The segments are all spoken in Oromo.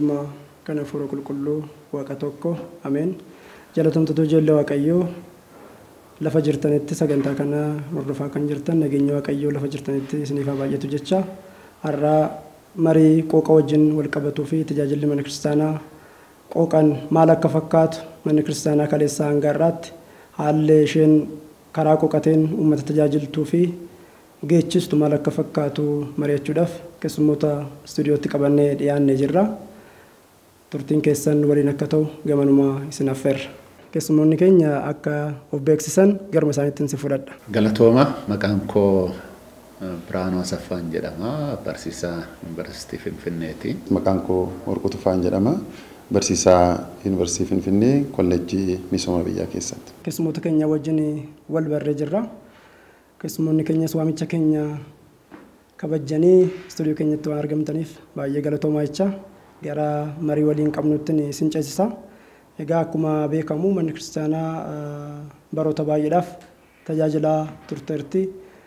ilma kana fuura qulqulluu waaqa tokko ameen. Jalatamtoota ijoollee waaqayyoo lafa jirtanitti sagantaa kana hordofaa kan jirtan nageenya waaqayyoo lafa jirtanitti isiniif haa baay'atu jecha har'a Marii Qooqa wajjin wal qabatuu fi tajaajilli mana kiristaanaa Qooqaan maal akka fakkaatu mana kiristaanaa kaleessaa hanga har'aatti haalli isheen karaa Qooqateen uummata tajaajiltuu fi geechistu maal akka fakkaatu mari'achuudhaaf keessummoota istuudiyootti qabannee dhiyaannee jirra. Turtiin keessan waliin akka ta'u gamanumaa isin affeerra. Keessummoonni keenya akka of beeksisan garma isaaniitti si fudhadha. Galatooma maqaan koo Birhaanuu Asaffaan jedhama. Barsiisaa Yuunivarsiitii Finfinneeti. Maqaan koo Warquu jedhama. Barsiisaa Yuunivarsiitii Finfinnee Kolleejjii Misooma Biyyaa keessatti. Keessummoota keenya wajjin wal barree jirra. Keessummoonni keenyas waamicha keenya kabajanii istuudiyoo keenyatti waan argamtaniif baay'ee galatoomaa jecha gara marii waliin qabnutti isin ceesisa. Egaa akkuma beekamu manni kiristaanaa baroota baay'eedhaaf tajaajilaa turteerti.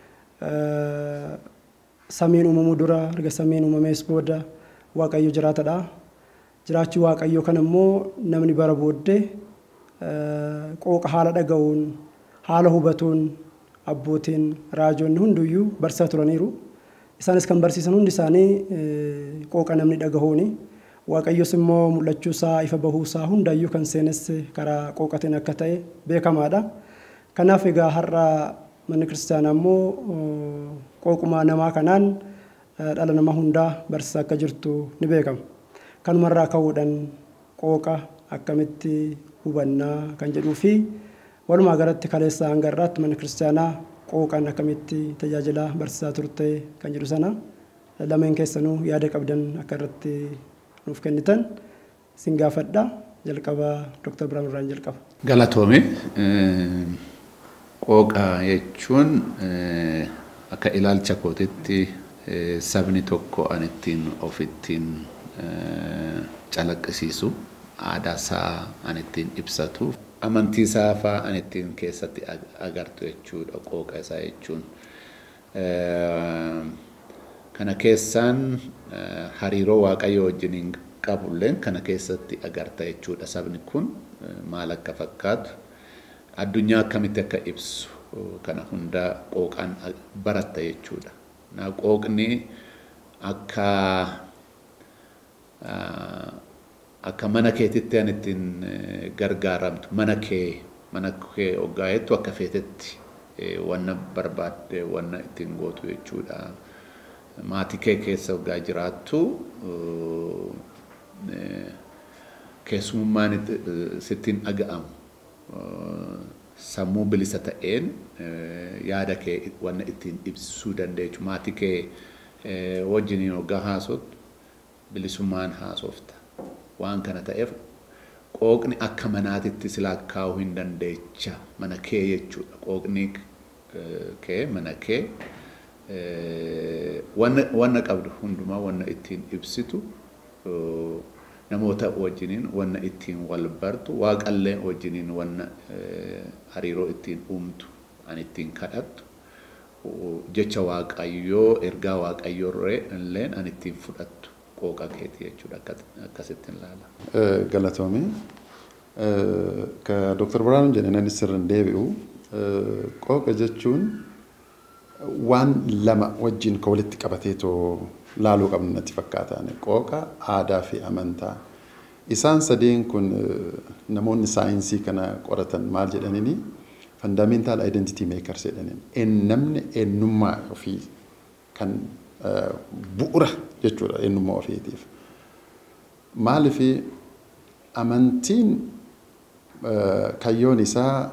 Samiin uumamuu dura erga samiin uumamees booda waaqayyo jiraatadha. Jiraachuu waaqayyoo kana immoo namni bara booddee Qooqa haala dhaga'uun haala hubatuun abbootiin raajoonni hunduyyuu barsiisaa turaniiru. Isaanis kan barsiisan hundi isaanii Qooqa namni dhagahuuni. Waaqayyos immoo mul'achuu isaa ifa bahuu isaa hundayyuu kan seenes karaa Qooqatiin akka ta'e beekamaadha. Kanaaf egaa har'a manni kiristaanaa immoo Qooquma namaa kanaan dhala namaa hundaa barsiisaa akka jirtu ni beekama. Kanumarraa ka'uudhaan Qooqa akkamitti hubannaa kan jedhuu fi walumaa galatti kaleessaa hanga har'aatti manni kiristaanaa Qooqaan akkamitti tajaajilaa barsiisaa turte kan jedhu sana lameen keessanuu yaada qabdan akka irratti nuuf kennitan sin gaafadha. Jalqaba Dr. Birhaanuu irraan jalqaba. Galatoome Qooqa jechuun akka ilaalcha kootitti sabni tokko an ittiin ofittiin calaqqisiisu aadaa isaa an ittiin ibsatu amantii isaa fa'aa an ittiin keessatti agartu jechuudha Qooqa isaa jechuun. Kana keessaan hariiroo waaqayyo wajjiniin qabulleen kana keessatti agarta jechuudha. Sabni kun maal akka fakkaatu addunyaa akkamitti akka ibsu kana hunda Qooqaan baratta jechuudha. Qooqni akka mana keetitti an ittiin gargaaramtu mana kee hoggaa'ettu akka feetetti wanna barbaadde wanna ittiin gootu jechuudha. Maatii kee keessa hoggaa jiraattu keessummaan sittiin dhaga'amu sammuu bilisa ta'een yaada kee wanna ittiin ibsuu dandeechu. Maatii kee wajjiniin hoggaa haasoftu bilisummaan haasofta. Waan kana ta'eef Qooqni akka manaatitti silaa kaa'uu hin dandeecha mana kee jechuudha. Qooqni kee mana kee wanna qabdu hundumaa wanna ittiin ibsitu namoota wajjiniin wanna ittiin wal bartu waaqallee wajjiniin wanna hariiroo ittiin uumtu an ittiin kadhattu jecha waaqayyoo ergaa waaqayyoo illee an ittiin fudhattu Qooqa keeti jechuudha akkasittiin ilaala. Galatoome ka Dr. Birhaanuu jedhan sirriin deebi'u Qooqa jechuun waan lama wajjin ka walitti qabateetoo laaluu qabnu natti fakkaatan. Qooqa aadaa fi amantaa. Isaan sadeen kun namoonni saayinsii kana qoratan maal jedhanini fundamental identity makers jedhaniin. Namni eenyummaa ofii kan bu'uura jechuudha eenyummaa ofiitiif. Maaliif amantiin kayyoon isaa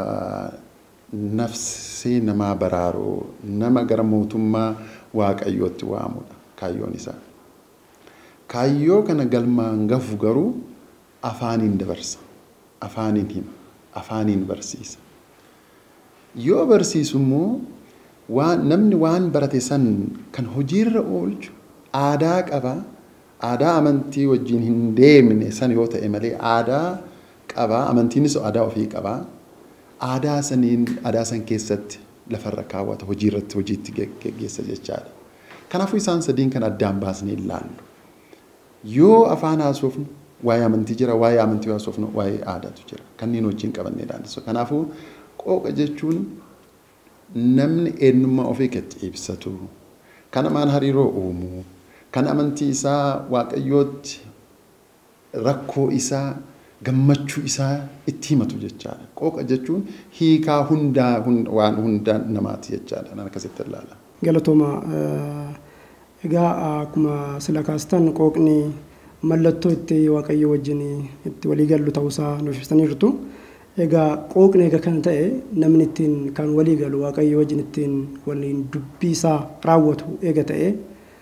nafsii namaa baraaruu nama gara mootummaa waaqayyootti waamudha kayyoon isaa. Kayyoo kana galmaan gahu garuu afaaniin dabarsa, afaaniin hima, afaaniin barsiisa. Yoo barsiisu immoo namni waan barate san kan hojiirra oolchu aadaa qaba. Aadaa amantii wajjin hin deemne san yoo ta'e malee aadaa qaba. Amantiinis aadaa ofii qaba. Aadaa san keessatti lafarra kaawwata hojiitti geggeessa jechaadha. Kanaafuu isaan sadiin kan addaan baasnee ilaallu. Yoo afaan haasofnu waa'ee amantii jira, waa'ee amantii haasofnu waa'ee aadaatu jira. Kanneen wajjin qabanneedhaan. Kanaafuu qooqa jechuun namni eenyummaa ofii itti ibsatu, kan amaan hariiroo uumu, kan amantii isaa waaqayyootti rakkoo isaa gammachuu isaa itti himatu jechaadha. Qooqa jechuun hiikaa hundaa waan hundaa namaati jechaadha. Nan akkasitti ilaala. Galatooma egaa akkuma sila kaastan qooqni mallattoo itti waaqayyo wajjin itti walii gallu ta'uusaa nuuf ibsaniirtu. Egaa qooqni egaa kan ta'e namni ittiin kan walii galu waaqayyo wajjin ittiin waliin dubbii isaa raawwatu eega ta'e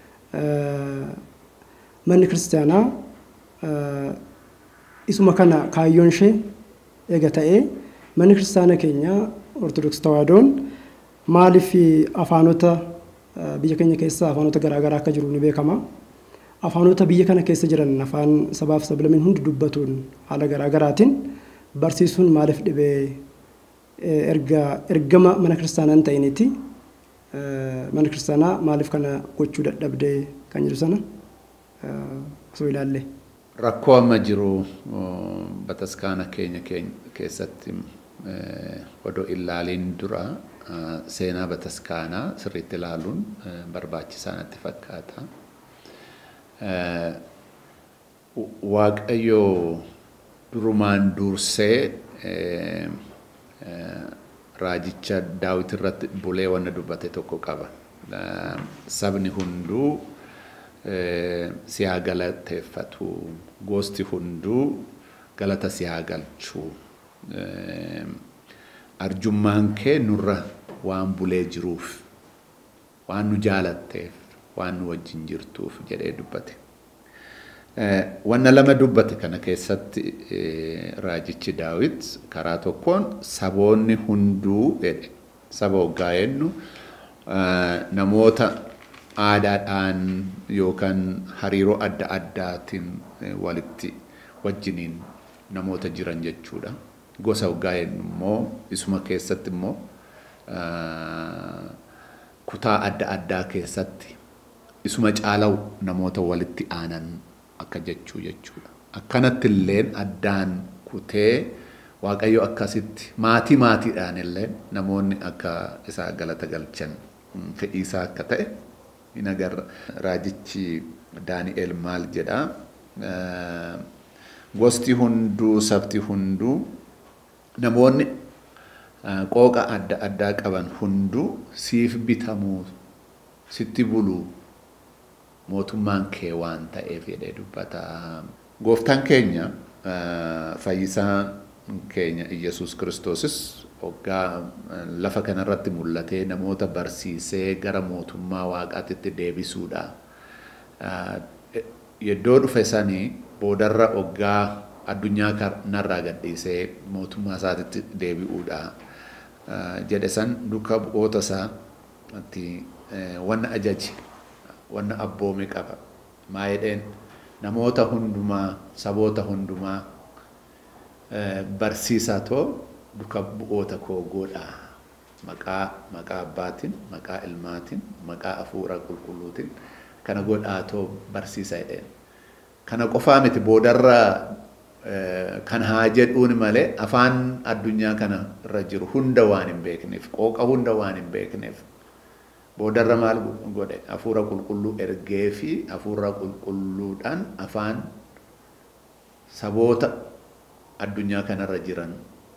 manni kiristaanaa isuma kana kaayyoon ishee eega ta'e manni kiristaana keenya Ortodoksii Tawaahidoon maaliif afaanota biyya keenya keessa afaanota garaagaraa akka jiru ni beekama. Afaanota biyya kana keessa jiran afaan sabaaf sablammiin hundi dubbatuun haala garaagaraatiin barsiisuun maaliif dhibee ergama mana kiristaanaa hin ta'iniiti. Mana kiristaanaa maaliif kana gochuu dadhabdee kan jiru sana osoo ilaalle. Rakkoo amma jiru bataskaana keenya keessatti odoo ilaaliin dura seenaa bataskaanaa sirriitti ilaaluun barbaachisaa natti fakkaata. Waaqayyo durumaan dursee raajicha Daawit irratti bulee wanna dubbate tokko qaba. Sabni hunduu si haa galateeffatu, gosti hunduu galata si haa galchu. Arjummaan kee nurra waan bulee jiruuf, waan nu jaalatteef, waan nu wajjin jirtuuf jedhee dubbate. Wanna lama dubbate kana keessatti raajichi Daawit karaa tokkoon saboonni hunduu jedhe. Saba hoggaa jennu namoota aadaadhaan yookaan hariiroo adda addaatiin walitti wajjiniin namoota jiran jechuudha. Gosa hoggaa jennu immoo isuma keessatti immoo kutaa adda addaa keessatti isuma caalaw namoota walitti aanan akka jechuu jechuudha. Akkanatti illee addaan kutee waaqayyo akkasitti maatiidhaan illee namoonni akka isaa galata galchan fedhii isaa akka ta'e hin agarra. Raajichi Daani'el maal jedhaa? Gosti hunduu, sabti hunduu, namoonni qooqa adda addaa qaban hunduu siif bitamuu, sitti buluu mootummaan kee waan ta'eef jedhee dubbata. Gooftaan keenya fayyisaan keenya Iyesuus Kiristoosis hoggaa lafa kanarratti mul'atee namoota barsiisee gara mootummaa waaqaatti deebisuudha. Yeddoo dhufe sanii boodarra hoggaa addunyaa kanarraa gadhiisee mootummaa isaatti deebi'uudha jedhe san duuka bu'oota isaatti wanna ajaji, wanna abboome qaba. Maa jedheen namoota hundumaa, saboota hundumaa barsiisaa too duuka bu'oota koo godhaa. Maqaa abbaatiin, maqaa ilmaatiin, maqaa hafuura qulqulluutiin kana godhaa too barsiisaa jedheen. Kana qofaa miti boodarra kan haa jedhuun malee afaan addunyaa kana irra jiru hunda waan hin beekneef, qooqa hunda waan hin beekneef boodarra maal godhe? Hafuura qulqulluu ergee fi hafuura qulqulluudhaan afaan saboota addunyaa kanarra jiran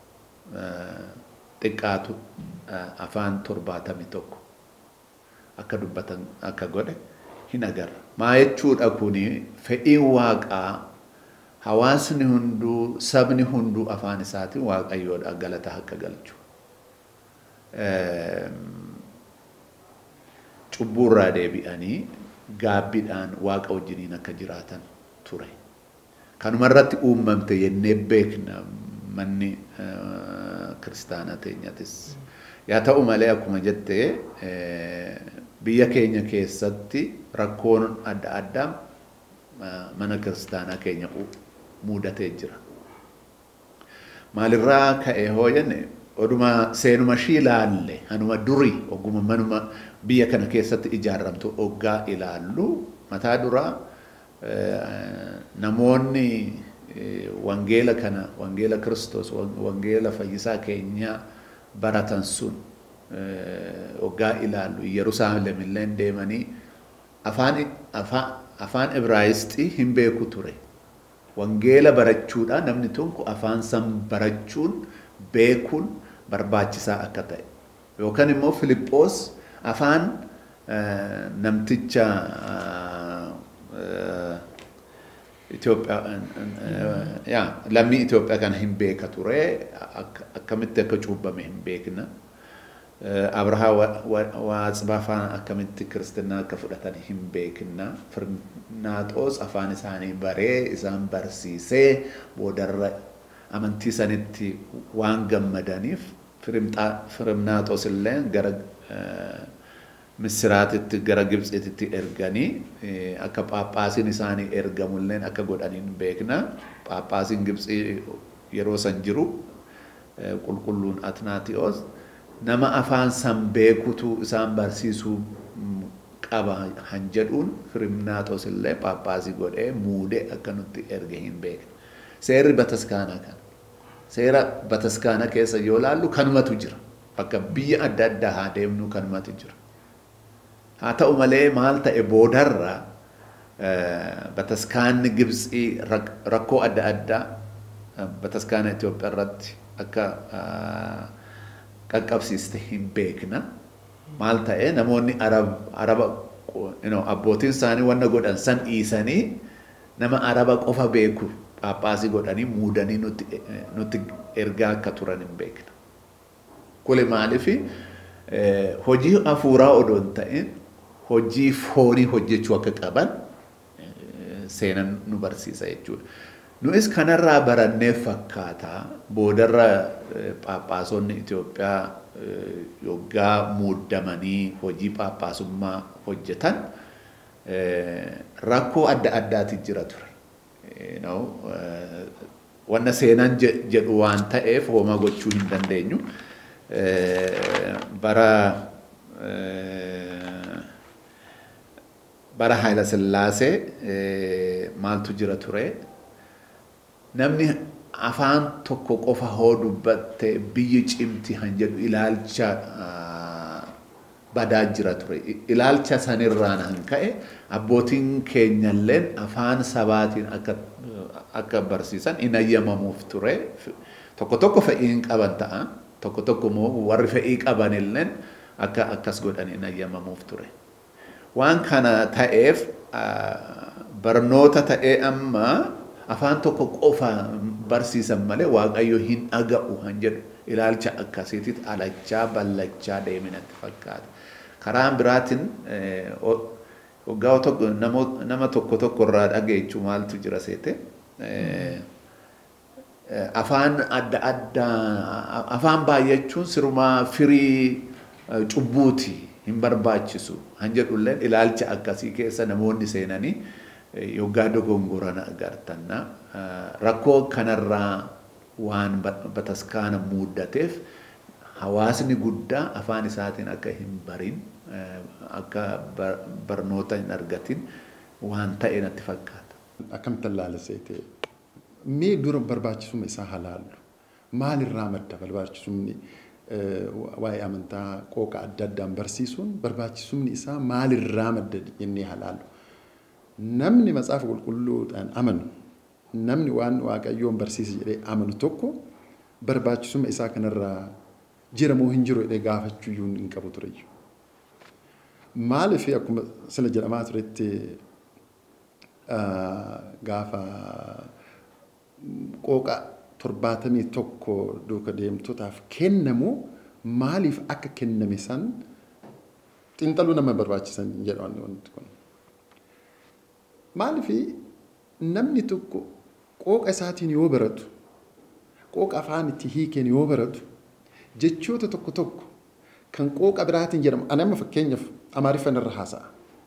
xiqqaatu afaan 71 akka dubbatan akka godhe hin agarra. Maa jechuudha kuni fedhiin waaqaa hawaasni hunduu, sabni hunduu afaan isaatiin waaqayyoodha galata akka galchu. Cubburraa deebi'anii gaabbiidhaan waaqa wajjiniin akka jiraatan ture. Kanumarratti uumamte jennee beekna manni kiristaanaa teenyatis. Yaa ta'u malee akkuma jettee biyya keenya keessatti rakkoon adda addaa mana kiristaanaa keenya mudatee jira. Maalirraa ka'ee hoo jenne oduma seenuma shii ilaalle hanuma durii oguma manuma biyya kana keessatti ijaaramtu oggaa ilaallu mataa duraa namoonni wangeela kana wangeela Kiristoos wangeela fayyisaa keenya baratan sun waggaa ilaalu Yerusaalem illee deemanii afaan Ibraayisxii hin beeku ture. Wangeela barachuudha namni tokko afaan san barachuun beekuun barbaachisaa akka ta'e. Yookaan immoo Filiphos afaan namticha Itoophiyaa lammii Itoophiyaa kana hin beeka ture akkamitti akka cuubbame hin beekna. Abrahaa Waatsbaafaan akkamitti Kiristinnaa akka fudhatan hin beekna. Firnaaxoos afaan isaanii baree isaan barsiisee boodarra amantii sanitti waan gammadaniif Firnaaxoos illee gara Misiraatitti gara Gibxitti erganii akka Phaaphaasiin isaanii ergamulleen akka godhaniin beekna. Phaaphaasiin Gibxii yeroo san jiru qulqulluun Atnaatiyoos nama afaan san beekutu isaan barsiisuu qaba han jedhuun Firnaaxoos illee Phaaphaasii godhee muudee akka nutti erge hin beekna. Seerri bataskaanaa kana. Seera bataskaana keessa yoo laallu kanumatu jira. Bakka biyya adda addaa haa deemnu kanumatu jira. Haa ta'u malee maal ta'e boodarra bataskaanni Gibxii rakkoo adda addaa bataskaana Itoophiyaa irratti akka qaqqabsiiste hin beekna. Maal ta'e namoonni Araba abbootiin isaanii wanna godhan san dhiisanii nama Araba qofa beeku Phaaphaasii godhanii muudanii nutti ergaa akka turan hin beekna. Kuni maaliifi hojii hafuuraa odoo hin ta'in hojii foonii hojjechuu akka qaban seenan nu barsiisa jechuudha. Nuis kanarraa barannee fakkaata boodarra Phaaphaasonni Itoophiyaa yoggaa muuddamanii hojii Phaaphaasummaa hojjetan rakkoo adda addaati jira ture. Wanna seenan jedhu waan ta'eef homaa gochuu hin dandeenyu. Bara Haayila Sillaasee maaltu jira ture. Namni afaan tokko qofa hoo dubbatte biyyi cimti han jedhu ilaalcha badaa jira ture. Ilaalcha sanirraan han ka'e abbootiin keenyalleen afaan sabaatiin akka barsiisan hin ayyamamuuf ture. Tokko tokko fe'iin qaban ta'a. Tokko tokko immoo warri fe'ii qabanilleen akkas godhan hin ayyamamuuf ture. Waan kana ta'eef barnoota ta'ee amma afaan tokko qofa barsiisan malee Waaqayyo hin dhaga'u han jedhu ilaalcha akkasiitti alachaa ballachaa deeminatti fakkaata. Karaan biraatiin waggaa tokko nama tokko irraa dhageechuu maaltu jira seete. Afaan adda addaa afaan baay'achuun sirumaa firii cubbuuti hin barbaachisu han jedhulleen ilaalcha akkasii keessa namoonni seenanii yoggaa dogongoran agartanna. Rakkoo kanarraa waan bataskaana muuddateef hawaasni guddaa afaan isaatiin akka hin barin akka barnoota hin argatin waan ta'e natti fakkaata. Akkamitti ilaalseete mee dura barbaachisummaa isaa halaallu maalirraa madda barbaachisumni waa'ee amantaa qooqa adda addaan barsiisuun barbaachisumni isaa maalirraa madda jennee halaallu. Namni matsaafa qulqulluudhaan amanu namni waan Waaqayyoon barsiisa jedhee amanu tokko barbaachisummaa isaa kanarraa jiramoo hin jiru jedhee gaafachuu hin qabu ture. Maaliif akkuma sila jedhamaa turetti gaafa qooqa 71 duuka deemtotaaf kennamu maaliif akka kenname san xiinxaluu nama barbaachisan jedhan wanti kun. Maaliif namni tokko qooqa isaatiin yoo baratu qooqa afaan itti hiikeen yoo baratu jechoota tokko tokko kan qooqa biraatiin jedhamu ani amma fakkeenyaaf Amaariffaan irra haasa'a.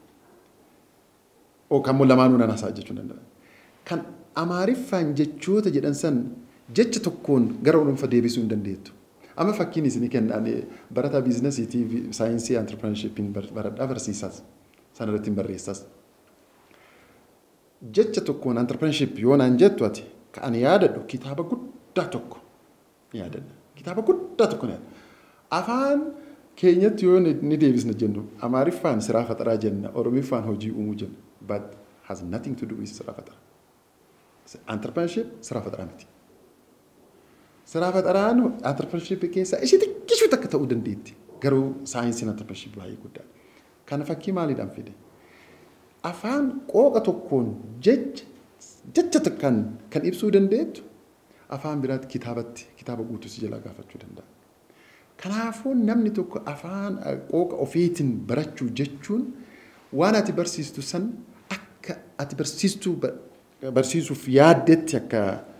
Kan lamaanuu nan haasa'a jechuu danda'a. Kan Amaariffaan jechoota jedhan san jecha tokkoon gara dhuunfa deebisuu hin dandeettu. Amma fakkiin isinii kennaan barataa biizinasiitii saayinsii antirpireenshippiin baradhaa barsiisas sanarratti hin barreessas. jecha tokkoon entrepreneurship yoo naan jettu ati kan yaadadhu kitaaba guddaa tokko yaadadha. Kitaaba guddaa tokko yaadadha. Afaan keenyatti yoo ni deebisna jennu Amaariffaan siraa fataraa jenna, Oromiffaan hojii uumuu jenna. But has nothing to do with siraa fataraa. Entrepreneurship siraa fataraa miti. Siraa fataraan entrepreneurship keessa ishee xiqqishuu takka ta'uu dandeetti. Garuu saayinsiin entrepreneurship baay'ee guddaadha. Kana fakkii maaliidhaan fide? Afaan qooqa tokkoon jecha takkaan kan ibsuu dandeettu afaan biraatti kitaaba guutuu si jalaa gaafachuu danda'a. Kanaafuu namni tokko afaan qooqa ofiitiin barachuu jechuun waan ati barsiistu san akka ati barsiisuuf yaaddetti akka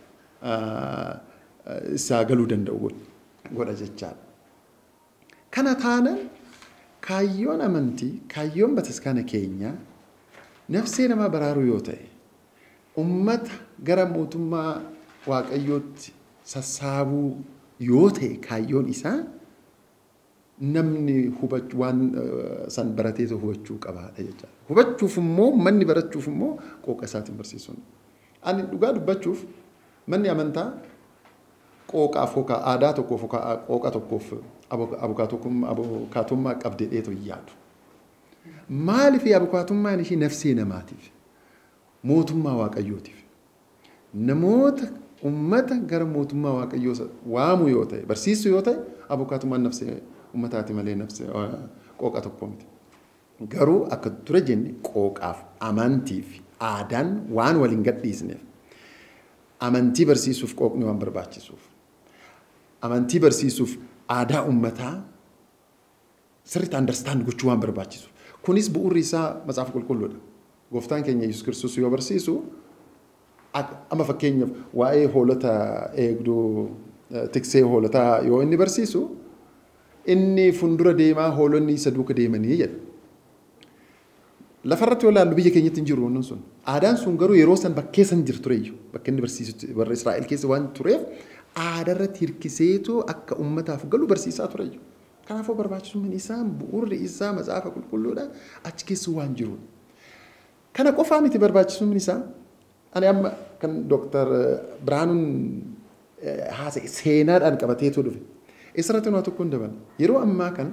isaa galuu danda'u godha jechaadha. Kana taanaan kaayyoon amantii, kaayyoon bataskaana keenyaa nafsee namaa baraaruu yoo ta'e, ummata gara mootummaa waaqayyootti sassaabuu yoo ta'e kaayyoon isaa namni waan san barateetu hubachuu qabaadha jechuudha. Hubachuuf immoo manni barachuuf immoo qooqa isaatiin barsiisuun. Ani dhugaa dubbachuuf manni amantaa qooqaaf aadaa tokkoof qooqa tokkoof abukaatummaa qabdee dheetu yaadu. Maaliif abukaatummaan ishii nafsee namaatiif mootummaa waaqayyootiif namoota ummata gara mootummaa waaqayyoo waamu yoo ta'e barsiisu yoo ta'e abukaatummaan nafsee ummataati malee nafsee qooqa tokko miti. Garuu akka ture jenne qooqaaf amantii fi aadaan waan waliin gadhiisneef amantii barsiisuuf qooqni waan barbaachisuuf amantii barsiisuuf aadaa ummataa sirriitti understand gochuu waan barbaachisuuf. Kunis bu'uurri isaa macaafa qulqulluudha. Gooftaan keenya Yesuus Kiristoos yoo barsiisu amma fakkeenyaaf waa'ee hoolota eegduu tiksee hoolotaa yoo inni barsiisu inni fundura deemaa hoolonni isa duuka deemanii jedha. Lafarratti yoo ilaallu biyya keenyatti hin jiru wannan sun. Aadaan sun garuu yeroo san bakkee san jiru tureyyuu bakka inni barsiisu warra Israa'el keessa waan tureef aadarratti hirkiseetu akka ummataaf galu barsiisaa tureyyuu. Kanaafuu barbaachisummaan isaa bu'uurri isaa macaafa qulqulluudha achi keessa waan jiru. Kana qofaa miti barbaachisummaan isaa ani amma kan Dr. Birhaanuun haasa'e seenaadhaan qabateetu dhufe. Isarratti waa tokko hin dabalu. Yeroo ammaa kan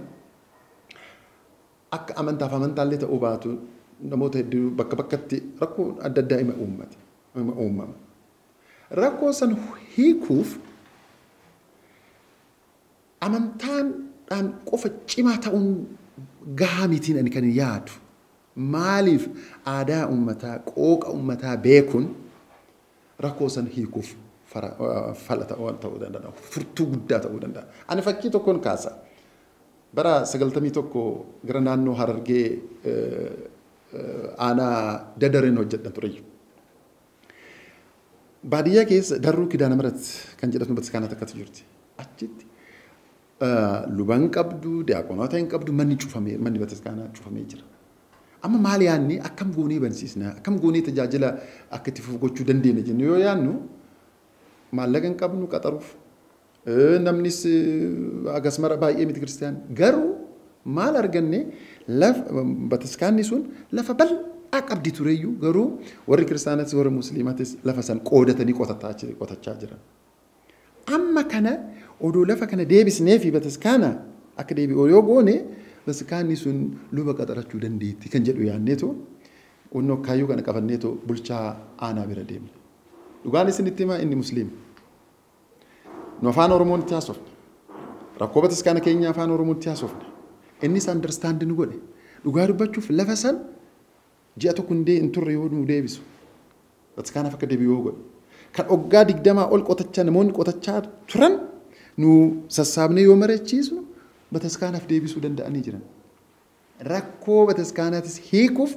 akka amantaaf amantaallee ta'uu baatu namoota hedduu bakka bakkatti rakkoo adda addaa uumama. Rakkoo san hiikuuf amantaadhaan qofa cimaa ta'uun gahaa mitiin ani kan yaadu. Maaliif aadaa ummataa qooqa ummataa beekuun rakkoo san hiikuuf fala ta'uu danda'a. Furtuu guddaa ta'uu danda'a. Ani fakkii tokkoon kaasa. Bara 91 gara naannoo Harargee aanaa Dadareen hojjedhan tureyyuu. Baadiyyaa keessa darruu Kidaana Mirat kan jedhamu bataskaana takkatu jirti. Achitti luban qabdu, diyaaqonoota hin qabdu, manni bataskaanaa cufamee jira. Amma maal yaanni akkam goonee barsiisna, akkam goonee tajaajila akka itti gochuu dandeenya jennu yoo yaannu maallaqa hin qabnu qaxaruuf. Namnis agasmara baay'ee miti kiristiyaan. Garuu maal arganne bataskaanni sun lafa bal'aa qabdi tureyyuu garuu warri kiristiyaanis warri musliimatis lafa san qoodatanii qotachaa jiran. Amma kana odoo lafa kana deebisnee fi bataskaana akka deebi'u yoo goone bataskaanni sun luba qaxarachuu dandeetti kan jedhu yaanneetu onnoo kaayyuu kana qabanneetu bulchaa aanaa bira deemne. Dhugaan isinitti himaa inni musliima. Nu afaan Oromoon itti haasofne. Rakkoo bataskaana keenya afaan Oromoon itti haasofne. Innis understand nu godhe. Dhugaa dubbachuuf lafa san ji'a tokko hin turre yoo nu deebisu. Bataskaanaaf akka deebi'u yoo godhe. Kan waggaa 20 ol qotachaa namoonni qotachaa turan nu sassaabnee yoo mari'achiisnu bataskaanaaf deebisuu danda'anii jiran. Rakkoo bataskaanaatis hiikuuf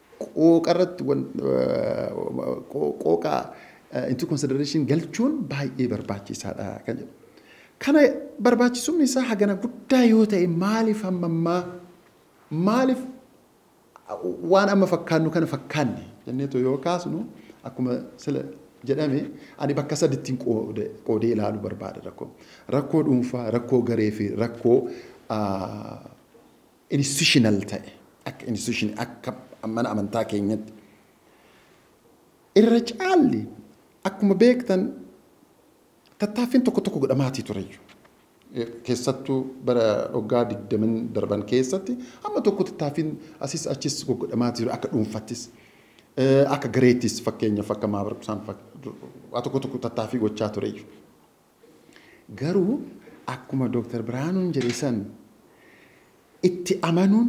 qooqa into consideration galchuun baay'ee barbaachisaadha kan jedhu. Kana barbaachisumni isaa hagana guddaa yoo ta'e maaliif waan amma fakkaannu kana fakkaanne jenneetu yoo kaasnu akkuma sila jedhame ani bakka sadittiin qoodee ilaaluu barbaada rakkoo. Rakkoo dhuunfaa, rakkoo garee fi rakkoo institutional ta'e akka institution akka mana amantaa keenyatti. irra caalli akkuma beektan tattaaffiin tokko godhamaatii tureyyuu. Keessattuu bara waggaa 20 darban keessatti amma tokko tattaaffiin asis achis godhamaatii ture akka dhuunfattis akka gareettis fakkeenyaaf akka maabara qusaan tokko tattaaffii gochaa tureyyuu. Garuu akkuma Dr. Birhaanuun jedhe san itti amanuun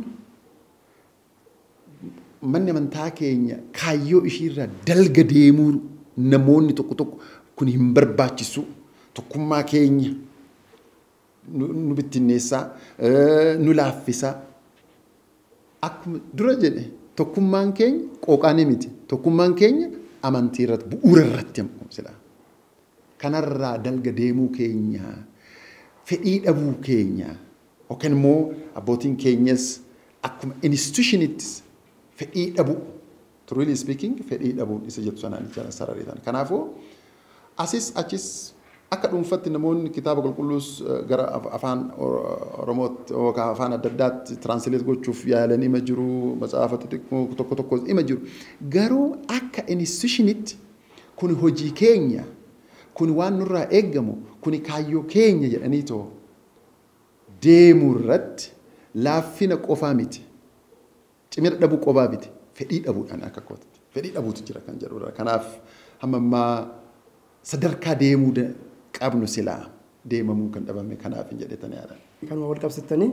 manni amantaa keenya kaayyoo ishiirra dalga deemuu namoonni tokko kun hin barbaachisu tokkummaa keenya nu bittinneessaa nu laaffisaa akkuma dura jedhe tokkummaan keenya qooqaanii miti tokkummaan keenya amantii irratti bu'uura irratti sila kanarraa dalga deemuu keenya fedhii dhabuu keenya yookaan immoo abbootiin keenyas akkuma institutionittis fedhii dhabuu truly speaking fedhii dhabuun isa jettu sanaan jala sarariitan kanaafuu asis achis akka dhuunfatti namoonni kitaaba qulqulluus gara afaan Oromootti yookaan afaan adda addaatti translate gochuuf yaalanii ima jiru matsaafa xixiqqoo tokko ima jiru garuu akka institutionitti kun hojii keenya kun waan nurraa eeggamu kun kaayyoo keenya jedhanii too deemuu irratti laaffina qofaa miti cimina dhabuu qofaa miti fedhii dhabuudhaan akka kootti fedhii dhabuutu jira kan jedhudha kanaaf hammammaa sadarkaa deemuu qabnu silaa deemamuu kan dhabame kanaaf hin jedhetanii yaada. Kanuma wal qabsittanii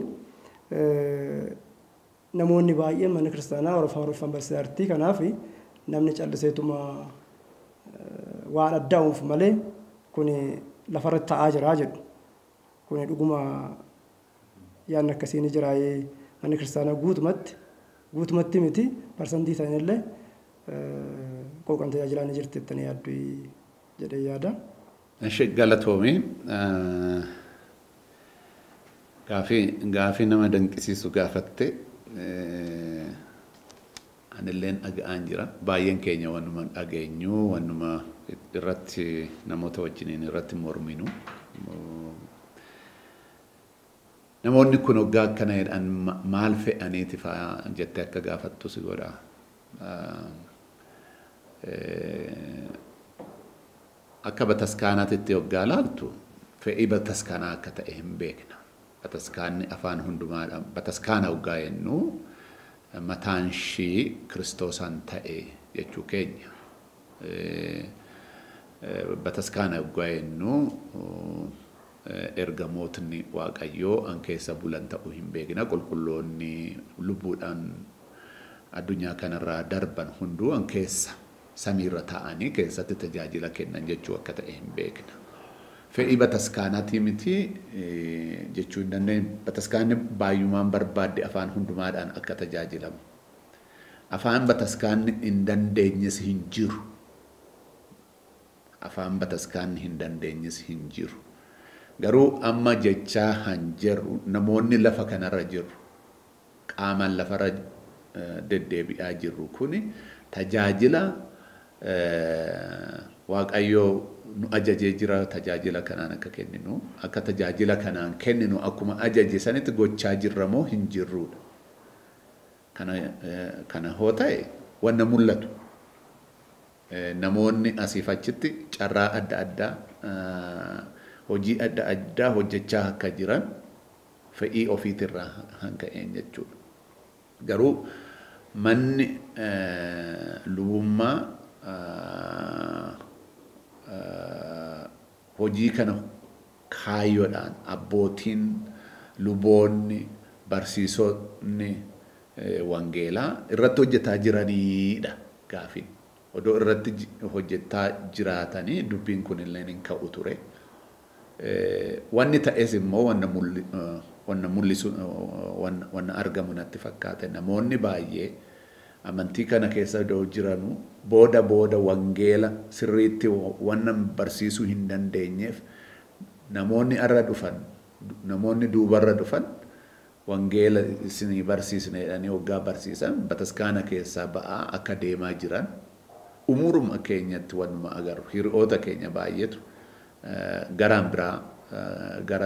namoonni baay'een mana kiristaanaa Orofaan barsiisartii kanaaf namni calliseetuma waan addaa uumuuf malee kun lafarratti ta'aa jira jedhu kun dhuguma yaadni akkasii ni jira manni kiristaanaa guutumatti miti parsantii ta'inillee qooqan tajaajilaa ni jirti jettanii yaaddu jedhee yaada. Galatoomii gaafii nama danqisiisu gaafatte anilleen dhaga'aan jira baay'een keenya wannuma dhageenyu wannuma irratti namoota wajjiniin irratti morminu namoonni kun waggaa akkana jedhan maal fe'aniiti fa'aa jettee akka gaafattu si godha. Akka bataskaanaatitti waggaa laaltu fe'ii bataskaanaa akka ta'e hin beekna. Bataskaanni afaan hundumaadhaan bataskaana waggaa jennu mataan ishii Kiristoosaan ta'e jechuu keenya. Bataskaana waggaa jennu ergamootni Waaqayyoo an keessa bulan ta'uu hin beekna. Qulqulloonni lubbuudhaan addunyaa kanarraa darban hunduu an keessa samiirra ta'anii keessatti tajaajila kennan jechuu akka ta'e hin beekna. Fe'ii bataskaanaatii miti jechuu hin dandeenye. Bataskaanni baay'umaan barbaadde afaan hundumaadhaan akka tajaajilamu. Afaan bataskaanni hin dandeenyes hin jiru. Afaan bataskaanni hin dandeenyes hin jiru. Garuu amma jechaa han jiru namoonni lafa kanarra jiru qaamaan lafarra deddeebi'aa jirru kuni tajaajila Waaqayyoo nu ajajee jira tajaajila kanaan akka kenninu akka tajaajila kanaan kenninu akkuma ajaje sanitti gochaa jirra moo hin jirruudha. Kana hoo ta'e wanna mul'atu namoonni asiif achitti carraa adda addaa hojii adda addaa hojjechaa akka jiran fe'ii ofiitirraa hanka'een jechuudha. Garuu manni lubummaa hojii kana kaayyoodhaan abbootiin luboonni barsiisonni wangeelaa irratti hojjetaa jiranidha gaafiin. Odoo irratti hojjetaa jiraatanii dubbiin kun illee hin ka'u ture. Wanni ta'es immoo wanna mul'isu wanna argamu natti fakkaate namoonni baay'ee amantii kana keessa odoo jiranu booda wangeela sirriitti wanna barsiisuu hin dandeenyeef namoonni arra dhufan namoonni duubarra dhufan wangeela isinii barsiisne jedhanii waggaa barsiisan bataskaana keessaa ba'aa akka deemaa jiran umuruma keenyatti wannuma agarru hiriyoota keenya baay'eetu garaan biraa gara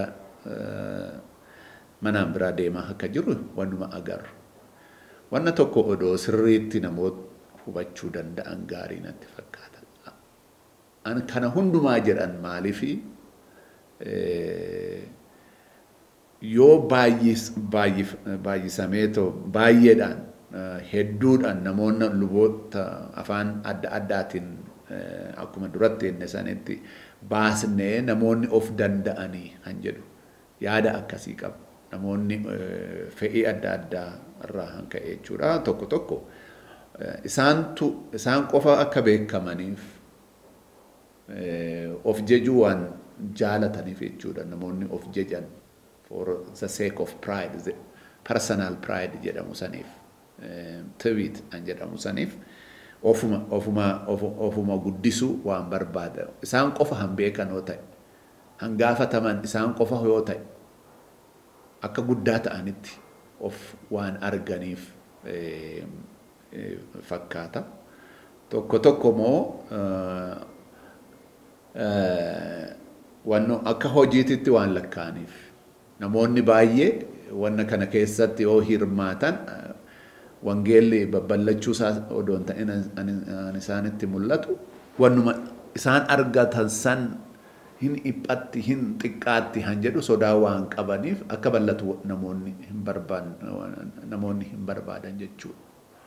manaan biraa deemaa akka jiru wannuma agarru. Wanna tokko odoo sirriitti namoota hubachuu danda'an gaarii natti fakkaata. An kana hundumaa jedhan maaliifi yoo baay'isameetoo baay'eedhaan hedduudhaan namoonni luboota afaan adda addaatiin akkuma duratti enne sanitti baasnee namoonni of danda'anii han jedhu yaada akkasii qabu. Namoonni fe'ii adda addaa irraa han ka'e jechuudha. Tokko tokko isaan qofa akka beekamaniif of jejuu waan jaalataniif jechuudha. Namoonni of jejan for the sake of pride, personal pride jedhamu saniif, tiwit an jedhamu saniif ofuma guddisuu waan barbaada. Isaan qofa han beekan yoo ta'e, han gaafataman isaan qofa yoo ta'e, akka guddaa ta'anitti of waan arganiif fakkaata. Tokko tokko moo wanno akka hojiititti waan lakkaaniif namoonni baay'ee wanna kana keessatti yoo hirmaatan wangeelli babal'achuu isaa odoon ta'in an isaanitti mul'atu wannuma isaan argatan san hin iphatti hin xiqqaatti han jedhu sodaa waan qabaniif akka bal'atu namoonni hin barbaadan jechuudha.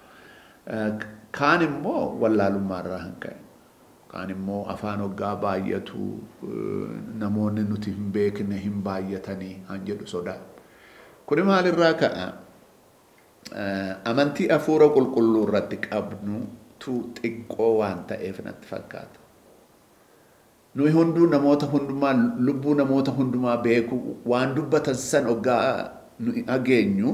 Kaan immoo wallaalummaarraa han ka'e. Kaan immoo afaan hoggaa baay'atu namoonni nuti hin beekne hin baay'atanii han jedhu sodaa. Kuni maalirraa ka'a? Amantii hafuura qulqulluu irratti qabnutu xiqqoo waan ta'eef natti fakkaata. Nuyi hunduu namoota hundumaa lubbuu namoota hundumaa beeku waan dubbatan san hoggaa nuyi ageenyu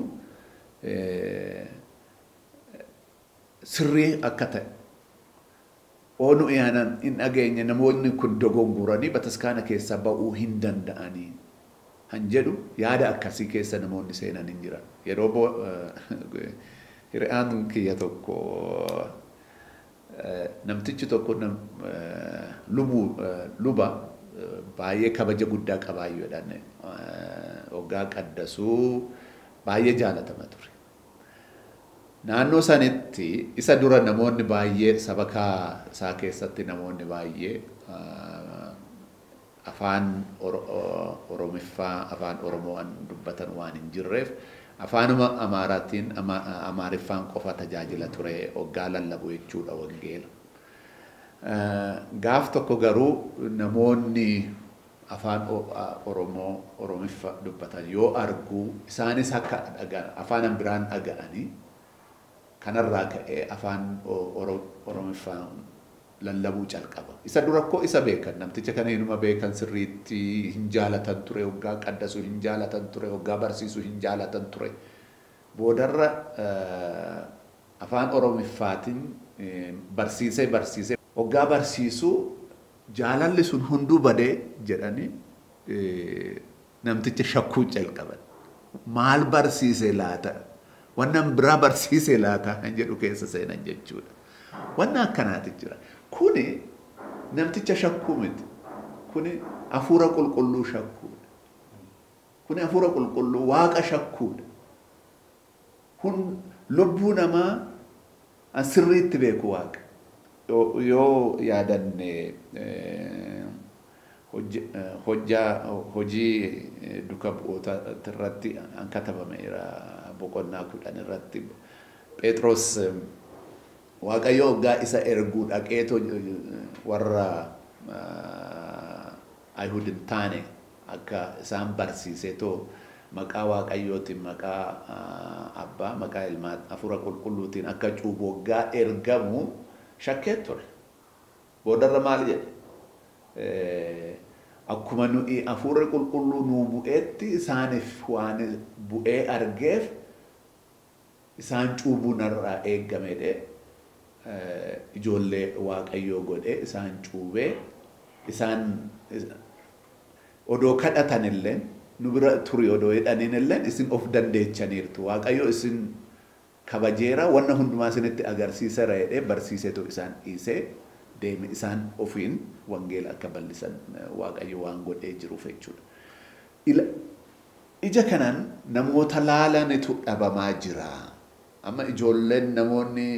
sirrii akka ta'e. Onu iyanan in ageenye namoonni kun dogongoranii bataskaana keessa ba'uu hin danda'anii han jedhu yaada akkasii keessa namoonni seenan hin jiran. Yeroo hiriyaan kiyya tokko namtichi tokko luba baay'ee kabaja guddaa qabaayyuudhaan hoggaa qaddasuu baay'ee jaalatama ture. Naannoo sanitti isa dura namoonni baay'ee sabakaa isaa keessatti namoonni baay'ee afaan Oromiffaa afaan Oromoon dubbatan waan hin jirreef afaanuma Amaaraatiin Amaariffaan qofa tajaajila ture hoggaa lallabu jechuudha wangeela. Gaaf tokko garuu namoonni afaan Oromiffa dubbatan yoo argu isaanis akka afaan biraan dhaga'anii kanarraa ka'ee afaan Oromiffaan lallabuu calqaba. Isa dura koo isa beekan namticha kana inuma beekan sirriitti hin jaalatan ture hoggaa qaddasuu hin jaalatan ture hoggaa barsiisuu hin jaalatan ture. Boodarra afaan Oromiffaatiin barsiisee hoggaa barsiisuu jaalalli sun hunduu badee jedhanii namticha shakkuu calqaban. Maal barsiisee laata? Wannan biraa barsiisee laata han jedhu keessa seenan jechuudha. Wannan akkanaati jira. Kuni namticha shakkuu miti. Kuni hafuura qulqulluu shakkuudha. Kuni hafuura qulqulluu waaqa shakkuudha. Kun lubbuu namaa sirriitti beeku waaqa. Yoo yaadanne hojii duka bu'oota irratti an katabameera boqonnaa 10 irratti Phexros waaqayyo hoggaa isa erguu dhaqeeto warra Ayihud hin taane akka isaan barsiiseetoo maqaa waaqayyootiin maqaa abbaa maqaa ilmaa hafuura qulqulluutiin akka cuubu hoggaa ergamu shakkee ture. Boodarra maal jedhe? Akkuma nuyi hafuura qulqulluu nuu bu'eetti isaaniif waan bu'ee argeef isaan cuubuun irraa eeggamedhe ijoollee waaqayyoo godhee isaan cuubee isaan odoo kadhatanillee nu bira turi odoo jedhaninillee isin of dandeechaniirtu waaqayyo isin kabajeera wanna hundumaa isinitti agarsiiseera jedhee barsiiseetu isaan dhiisee deeme isaan ofiin wangeela akka bal'isan waaqayyo waan godhee jiruuf jechuudha. Ija kanaan namoota laalanitu dhabamaa jira. amma ijoolleen namoonni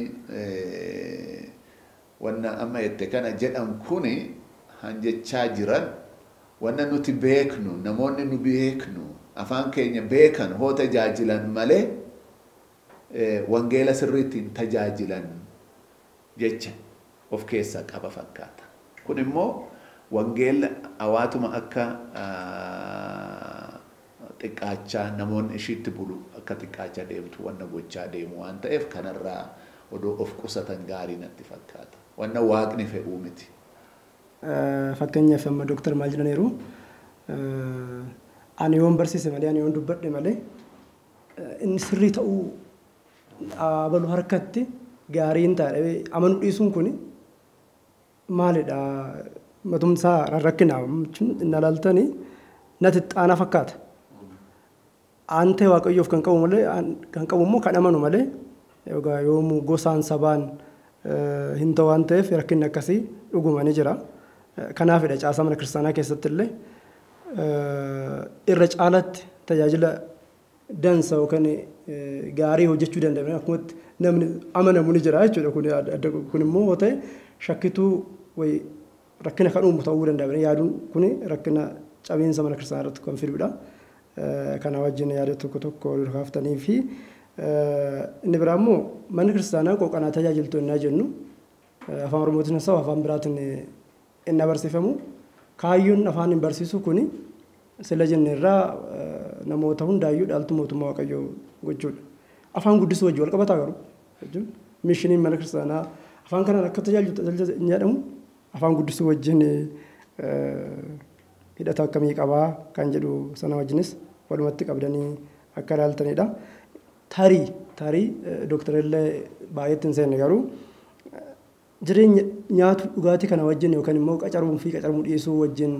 wanna amma yette kana jedhan kuni hanjechaa jiran wanna nuti beeknu namoonni nu beeknu afaan keenya beekan hoo tajaajilan malee wangeela sirriitti tajaajilan jecha of keessaa qaba fakkaata. Kun immoo wangeela hawaatuma akka xiqqaachaa namoonni ishiitti bulu akka xiqqaachaa deemtu wanna gochaa deemu waan ta'eef kanarraa odoo of qusatan gaarii natti fakkaata. Wanna waaqni fe'uu miti. Fakkeenyaaf amma Dooktar maal jedhaniiru ani yoon barsiise malee ani yoon dubbadhe malee inni sirrii ta'uu abalu harkatti gaariin taa'e amanuu dhiisuun kuni maalidha matumsaa rakkinaa inni ilaaltanii natti xaanaa fakkaata. Ante waaqayyoof kan qabu malee kan qabu immoo kan amanu malee yoomuu gosaan sabaan hin ta'u waan ta'eef rakkinni akkasii dhuguma ni jira. Kanaafidha caasaa mana kiristaanaa keessatti illee irra caalatti tajaajila dansa yookaan gaarii hojjechuu danda'an akkumatti namni amanamu ni jira jechuudha. Kun immoo ta'e shakkituu wayi rakkina kan uumu ta'uu danda'an yaaduun kun rakkina cabiinsa mana kiristaanaa irratti kan fidudha. Kana wajjin yaada tokko tokko kaaftanii fi inni biraa immoo manni kiristaanaa qooqanaa tajaajiltu innaa jennu afaan oromootiin haasa'u afaan biraatiin inni barsiifamu kaayyoon afaan hin barsiisu kuni sila jenne irraa namoota hundaayyuu dhaaltu mootummaa waaqayyoo gochuudha. Afaan guddisuu wajjin wal qabataa garuu jechuun mishiniin mana kiristaanaa afaan kanaan akka tajaajilu jedhamu afaan guddisuu wajjin hidhata akkamii qabaa kan jedhu sana wajjinis walumatti qabdanii akka ilaaltanidha. Tarii dooktarillee baay'eetti hin seenne garuu jireenya nyaatu dhugaatii kana wajjin yookaan immoo qacaruu fi qacaramuu dhiisuu wajjin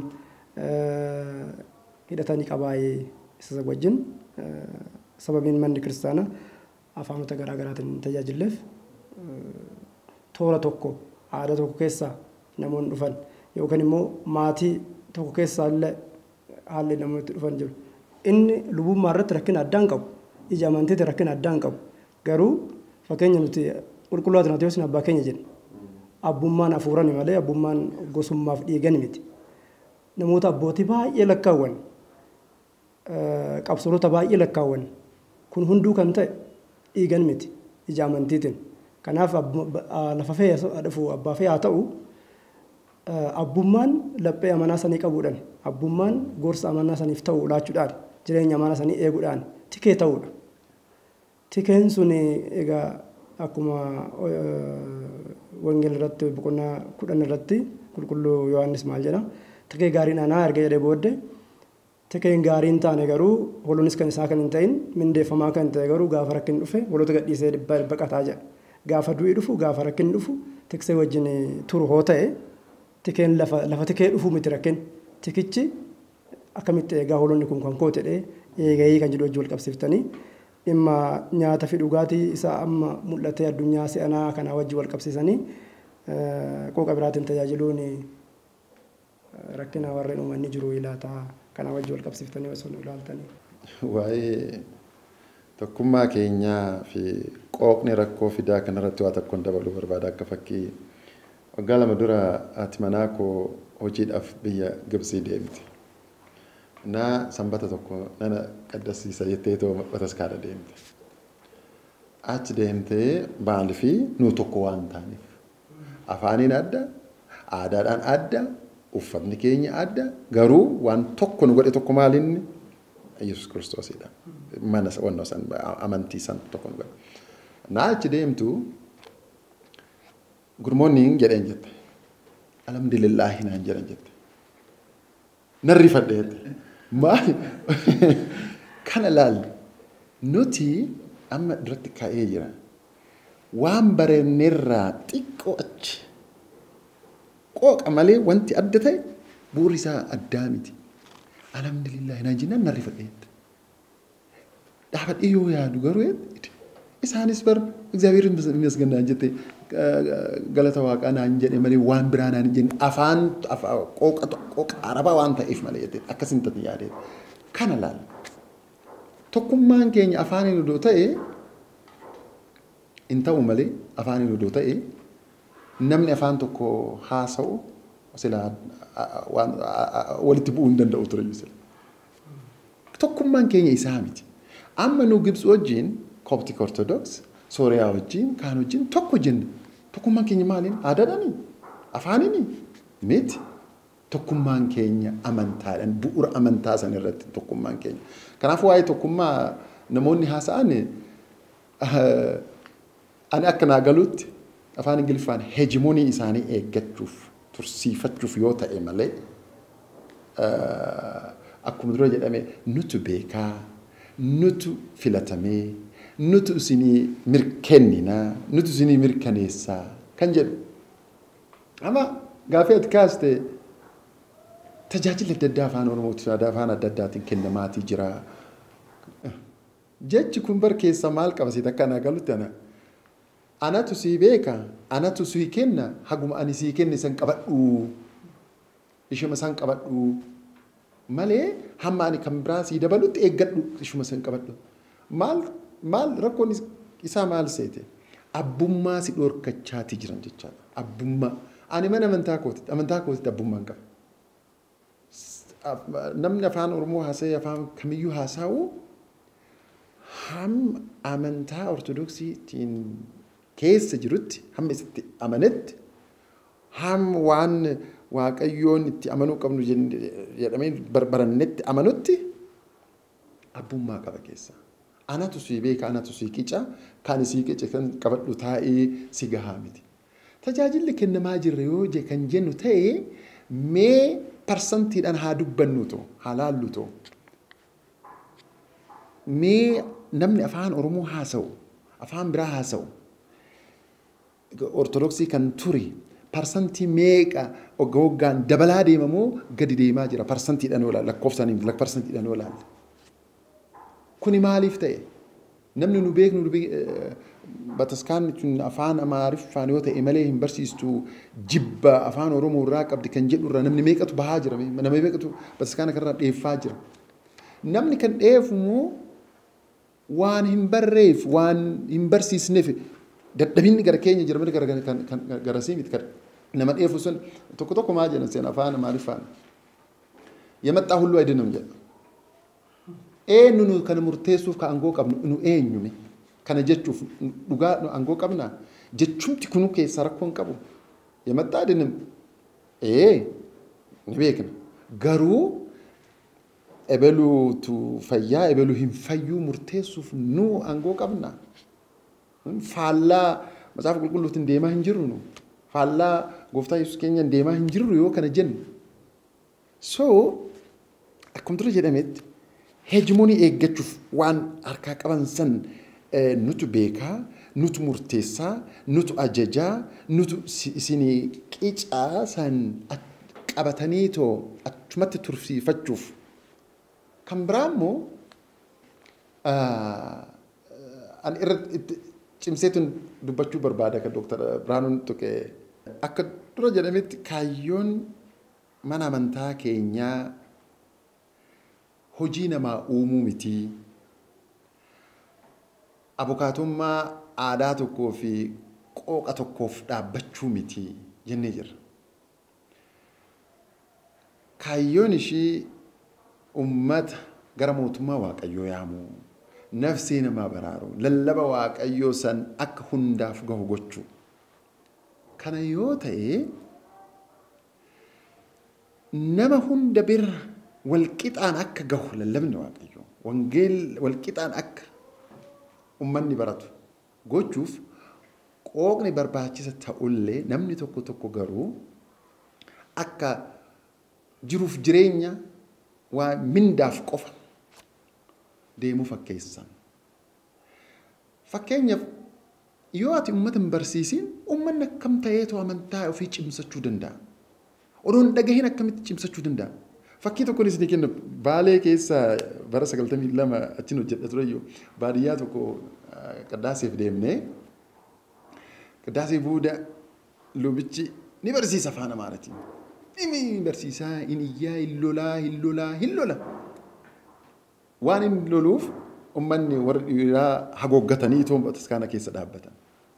hidhatanii qabaayee isa wajjin sababiin manni kiristaanaa afaanota garaa garaatiin tajaajilleef toora tokko aadaa tokko keessaa namoonni dhufan yookaan immoo maatii tokko keessaa illee haalli namoonni dhufan jiru. Inni lubummaa irratti rakkina addaan qabu. Ija amantiitti rakkina addaan qabu. Garuu fakkeenya nuti qulqulluu Atinaatiyos abbaa keenya jenna. Abbummaan hafuurani malee abbummaan gosummaaf dhiigani miti. Namoota abbootii baay'ee lakkaawwan qabsaa'ota baay'ee lakkaawwan kun hunduu kan ta'e dhiigan miti ija amantiitiin. Kanaaf lafa fee dhufu abbaa fee haa ta'u abbummaan laphee amanaa sanii qabuudhaan abbummaan gorsa amanaa saniif ta'u laachuudhaan jireenya amanaa sanii eeguudhaan tikee ta'uudha. Tikeen sun egaa akkuma wangeela irratti boqonnaa 10 irratti qulqulluu Yohaannis maal jedha tikee gaariin anaa erga jedhee booddee tikeen gaariin taane garuu holonis kan isaa kan hin ta'in mindeeffamaa kan ta'e garuu gaafa rakkinni dhufe holoota gadhiisee baqataa jedha. Gaafa du'i dhufu gaafa rakkinni dhufu tiksee wajjin turu hoo ta'e tikeen lafa tikee dhufu miti rakkin tikichi akkamitti eegaa holonni kun kan koo jedhee eegayii kan jedhu wajjin wal qabsiiftanii dhimma nyaata fi dhugaatii isaa amma mul'atee addunyaa si'anaa kana wajjin wal qabsiisanii qooqa biraatiin tajaajiluun rakkina warreen uummanni jiru ilaataa kana wajjin wal qabsiiftanii osoo ilaaltanii. Waa'ee tokkummaa keenyaa fi qooqni rakkoo fidaa kanarratti waa tokkoon dabaluu barbaada akka fakkii waggaa 2 dura haati manaa koo hojiidhaaf biyya Gibsii deemte. Sanbata tokko nana qaddasiisa jettee too bataskaadha deemte. Achi deemtee baali fi nu tokko waan taaniif afaaniin adda aadaadhaan adda uffatni keenya adda garuu waan tokko nu godhe tokko maalinni Yesus Kiristoosidha. Mana wanna san amantii san tokko nu godhe. Achi deemtu good morning jedheen jette. Alhamdulillahi naan jedhan jette. Narri fadheete. Maali? Kana laal nuti amma duratti ka'ee jira. Waan bareenneerraa xiqqoo achi. Qooqa malee wanti adda ta'e bu'uurri isaa addaa miti. Alhamdulillahi naan jennaan narri fadheete. Dhaabadhee yoo yaadu garuu isaanis bar እግዚአብሔርን የሚያስገናኝ jette galata waaqaa naan jedhe malee waan biraa naan jenne afaan qooqa arabaa waan ta'eef malee jette akkasin tati yaadee kana laal tokkummaan keenya afaaniin odoo ta'e Inta umale afaan ilu ta'e namni afaan tokko haasa'u sila walitti bu'uu hin danda'u ture sila. Tokkummaan keenya isaa miti. Amma nu Gibsi wajjin Coptic Orthodox, Sooriyaa wajjin, kaan wajjin tokko jenna. Tokkummaan keenya maaliin? Aadaadhaani, afaaniini miti. Tokkummaan keenya amantaadhaan bu'uura amantaa san irratti tokkummaan keenya. Kanaafuu waa'ee tokkummaa namoonni haasa'an ani akka naa galuutti afaan Ingiliffaan hegemonii isaanii eeggachuuf tursiifachuuf yoo ta'e malee akkuma dura jedhame nutu beekaa, nutu filatamee, nutu isinii mirkennina, nutu isinii mirkaneessaa kan jedhu. Ama gaafii ati kaaste tajaajila adda addaa afaan Oromootiin afaan adda addaatiin kennamaatii jira. Jechi kun bar keessa maal qabasiit akka naa galutti anatu sii beeka, anatu sii kenna, haguma ani sii kenne san qabadhu, ishuma san qabadhu malee hamma ani kan biraa sii dabalutti eeggadhu ishuma san qabadhu. Maal rakkoon isaa maal seete? Abbummaa si dhorkachaati jiran jechaadha. Abbummaa. Ani mana amantaa kootitti abbummaan qaba. Namni afaan Oromoo haasa'e afaan kamiyyuu haasa'u hamma amantaa Ortodoksiitiin keessa jirutti hamma isitti amanetti hamma waan Waaqayyoon itti amanuu qabnu jedhamee barannetti amanutti abbummaa qaba keessa. Anatu sii beeka, anatu sii qica, kan sii qice kan qabadhu taa'ee si gahaa miti. Tajaajilli kennamaa jirre yoo kan jennu ta'e mee parsantiidhaan haa dubbannuutu, haa laalluutu. Mee namni afaan Oromoo haasa'u, afaan biraa haasa'u, Ortodoksii kan ture, parsantii meeqa waggaan dabalaa deemamoo gadi deemaa jira parsantiidhaan yoo laalle, lakkoofsaan parsantiidhaan yoo laalle. Kuni maaliif ta'e? Namni nu beeknu bataskaan afaan Amaariffaan yoo ta'e malee hin barsiistu jibba afaan Oromoo irraa qabdi kan jedhu irraa namni meeqatu bahaa jira, namni meeqatu bataskaana kanarraa dheeffaa jira. Namni kan dheefumoo waan hin barreef, waan hin barsiisneef dadhabinni gara keenya jira malee gara siimiti kan nama dheefu sun tokko maa jedhan seen afaan Amaariffaan የመጣ ሁሉ አይድንም jedha. Eenyu kana murteessuuf ka angoo qabnu nu eenyume kana jechuuf dhugaa angoo qabna jechumti kunu keessa rakkoon qabu yemattaa dinim ni beekna garuu ebeluutu fayyaa ebelu hin fayyuu murteessuuf nu angoo qabna faallaa matsaaf qulqulluutiin deemaa hin jirru nu faallaa gooftaa Yesuus keenyaan deemaa hin jirru yoo kana jennu so akkuma dura jedhametti hegemonii eeggachuuf waan harkaa qaban san nutu beekaa, nutu murteessaa, nutu ajajaa, nutu isinii qicaa san qabataniitoo achumatti tursiifachuuf. Kan biraa immoo ani irratti cimseetuun dubbachuu barbaada kan Dr. Birhaanuun tuqee akka dura jedhametti kaayyoon mana amantaa keenyaa hojii namaa uumuu miti. Abukaatummaa aadaa tokkoo fi qooqa tokkoof dhaabbachuu miti jennee jirra. Kaayyoon ishii ummata gara mootummaa Waaqayyoo yaamuu, nafsee namaa baraaruu, lallaba Waaqayyoo san akka hundaaf gahu gochuu. Kana yoo ta'e nama hunda bira walqixaan akka gahu lallabni Waaqayyoo wangeel walqixaan akka ummanni baratu gochuuf qooqni barbaachisa ta'ullee namni tokko garuu akka jiruuf jireenya waa mindaaf qofa deemuu fakkeessan. Fakkeenyaaf yoo ati uummata hin barsiisin uummanni akkam ta'eetu amantaa ofii cimsachuu danda'a. Odoon dhagahin akkamitti cimsachuu danda'a. Fakkii tokkoon isin kenna Baalee keessa bara 92 achiin hojjedha tureyyuu baadiyyaa tokko qaddaasiif deemnee qaddaasii booda lubichi ni barsiisa afaan Amaaraatiin. Ni barsiisaa in iyyaa hin lola. Waan hin loluuf ummanni warra dhiiraa hagooggatanii toon bataskaana keessa dhaabbatan.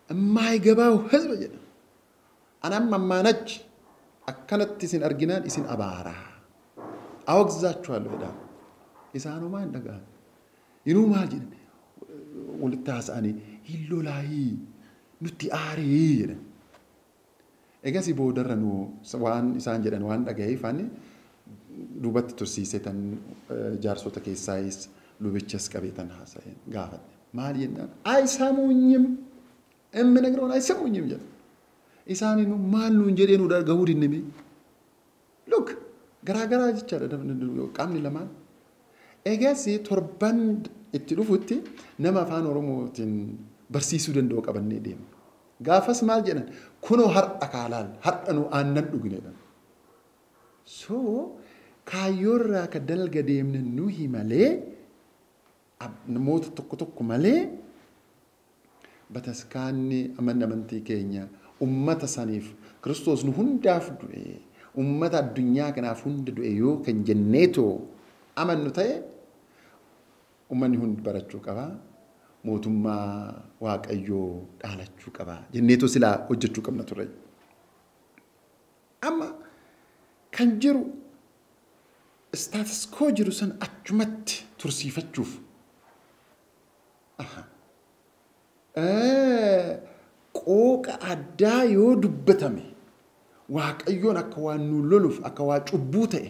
የማይገባው ህዝብ ጀደ አናም ማማነች አከነት ሲን አርጊናን ሲን አባራ አወግዛችኋለሁ ሄዳ ኢሳኑ ማን ደጋ ይኑ ማጅን ወልታሳኒ ሂሎላይ ኑቲ አሪ ጀደ ኤጋሲ ቦደረኑ ዋን ኢሳን ጀደን ዋን ደጋይ ፋኒ ዱበት ቱርሲሰተን ጃርሶተ ኬሳይስ ሉብቸስ ቀቤተን ሐሳየን ጋፈን ማሊና አይሳሙኝም እምነግረውን አይሰሙኝም ጀደ ኢሳኒኑ ማሉ እንጀዴኑ ዳርገውድ ንሚ ሉክ ገራገራ ይቻለ ቃምኒ ለማን ኤጋሲ ቶርባን ኢትዱፉቲ ነማ ፋን ኦሮሞቲን በርሲሱ ደንዶ ቀበኔ ዴም ጋፈስ ማል ጀነን ኩኖ ሀር አካላል ሀርኑ አንነን ዱግኔደን ሶ ካዮራ ከደልገ ዴምን ኑሂ ማሌ ሞት ተኩ ማሌ በተስካኒ አመነመንቲ ኬኛ ኡመተ ሰኒፍ ክርስቶስ ኑ ሁንዳፍ ዱኤ ኡመተ አዱኛ ከናፍ ሁንድ ዱኤ ዮ ከንጀኔቶ አመኑ ተይ ኡመኒ ሁንድ በረቹ ቀባ ሞቱማ ዋቀዮ ዳላቹ ቀባ ጀኔቶ ስላ ወጀቹ ቀምነቱ ረይ አማ ከንጅሩ ስታተስ ኮ ጅሩ ሰን አቹመት ቱርሲፈቹፍ ቆቀ አዳ ዮ ዱበተሜ ዋቀዮን አከዋኑ ሎሉፍ አከዋ ጩቡ ተኤ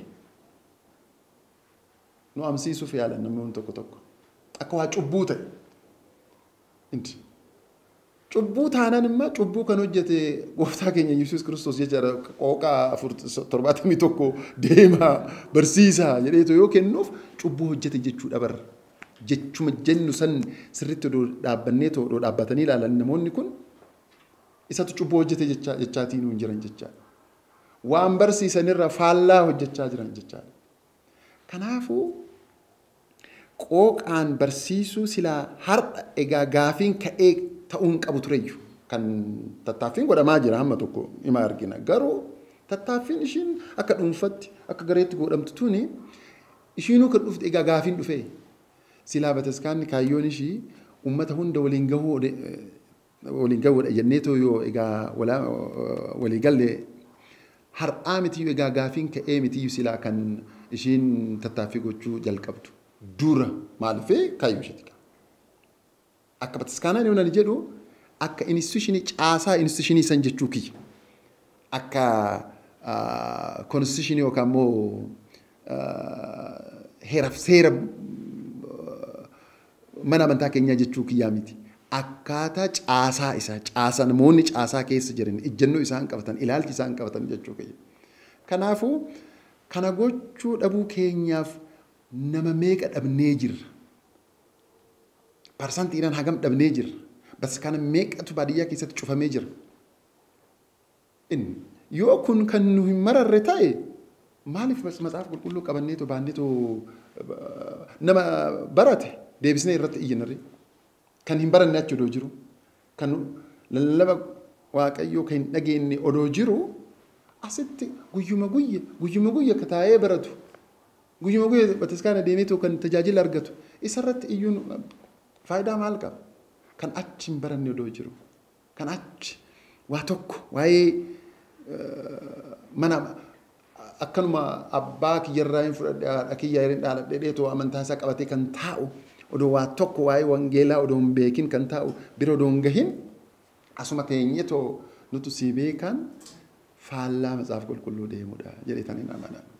ኑ አምሲሱፍ ያለ ነመውን ተቆተቆ አከዋ ጩቡ ተኤ እንት ጩቡ ታናንማ ጩቡ ከኖጀቴ ጎፍታ ከኛ ኢየሱስ ክርስቶስ የጀረ ቆቃ ፍርት ተርባተሚ ተኮ ዴማ በርሲሳ የሌቶ ዮ ከኖፍ ጩቡ ሆጀቴ ጀቹ ዳበር ጀቹ መጀኑ ሰን ስሪት ዶ ዳበኔቶ ዶ ዳባተኒ ላለን ነሞኒ ኩን ኢሳቱ ጩቡ ሆጀቴ ጀቻቲ ነው እንጀራን ጀቻ ዋን በርሲሰንራ ፋላ ሆጀቻ ጅራን ጀቻ ከናፉ ቆቃን በርሲሱ ሲላ ሀር ኤጋ ጋፊን ከኤ ተኡን ቀቡትረዩ kan tattaafin godhamaa jira hamma tokko ima argina garuu tattaafin ishin akka dhuunfatti akka gareetti godhamtu tuni ishinu kan dhufte egaa gaafin dhufe silaa bataskaanni kaayyoon ishii ummata hunda waliin gahuu jenneetoo yoo egaa walii galle har'aa mitiyyuu egaa gaafin ka'ee mitiyyuu silaa kan ishiin tattaaffii gochuu jalqabdu dura maalifee kaayyoo isheeti akka bataskaanaan yoo nani jedhu akka institutionii caasaa institutionii san jechuu kiyya akka constitutionii yookaan immoo heeraaf seera mana amantaa keenyaa jechuu kiyyaa miti akkaataa caasaa isaa caasaa namoonni caasaa keessa jiran ejjennoo isaan qabatan ilaalchi isaan qabatan jechuu kiyya kanaafuu kana gochuu dhabuu keenyaaf nama meeqa dhabnee jirra parsantiidhaan hagam dhabnee jirra بس كان ميك أتوبادية كيسة تشوفها ميجر إن يوكن كانوا مرة رتاي ما لي بس مزاف كله كبنيتو بانديتو نما برته ده بسني رت إيجنري كان هم برا ناتشو دوجرو كانوا للبا واقعيو كان نجيني أدوجرو أسيت قيوم كتاعي برتو قيوم بس كان ديميتو كان تجاجي لارجتو إسرت إيجون فايدة مالك kan achi baranne do jiru kan achi waa tokko waa'ee mana akkanuma abbaa kiyyarraa hin fudhadhe akiyyaa hin dhaaladhe too amantaa isaa qabatee kan taa'u odoo waa tokko waa'ee wangeelaa odoo hin beekin kan taa'u bira odoo hin gahin asuma teenye too nutu si beekan faallaa matsaaf qulqulluu deemudha jedhee tan hin amanan